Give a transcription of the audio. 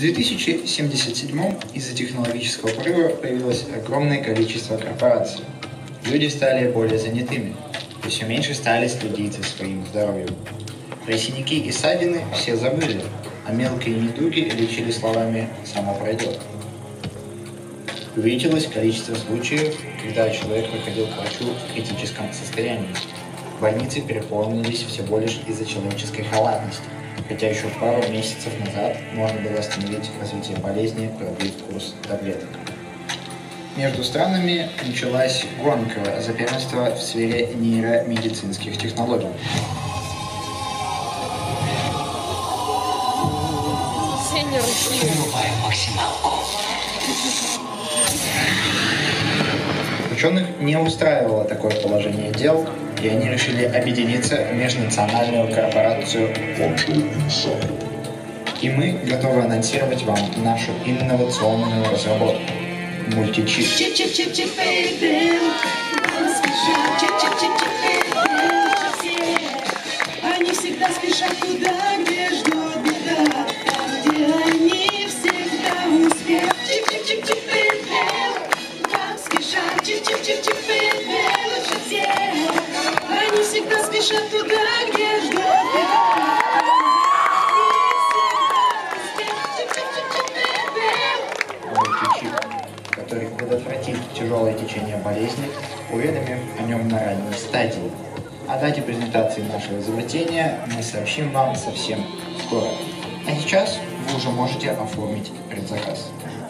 2077 из-за технологического прорыва появилось огромное количество корпораций. Люди стали более занятыми, и все меньше стали следить за своим здоровьем. Про синяки и ссадины все забыли, а мелкие недуги лечили словами «само пройдет». Увеличилось количество случаев, когда человек приходил к врачу в критическом состоянии. Больницы переполнились всего лишь из-за человеческой халатности, хотя еще пару месяцев назад можно было остановить развитие болезни, продлив курс таблеток. Между странами началась гонка за первенство в сфере нейромедицинских технологий. Ученых не устраивало такое положение дел, и они решили объединиться в межнациональную корпорацию OpenInsight. И мы готовы анонсировать вам нашу инновационную разработку – мультичип. Они всегда спешат туда, где ждет беда, где они всегда успеют. Лучше всех. Они всегда спешат туда, где ждет беда. Мультичип, который предотвратит тяжелое течение болезни, уведомив о нем на ранней стадии. О дате презентации нашего изобретения мы сообщим вам совсем скоро. А сейчас вы уже можете оформить предзаказ.